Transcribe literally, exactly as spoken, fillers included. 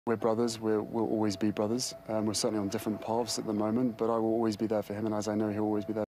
We're brothers, we're, we'll always be brothers. Um, we're certainly on different paths at the moment, but I will always be there for him, and as I know he'll always be there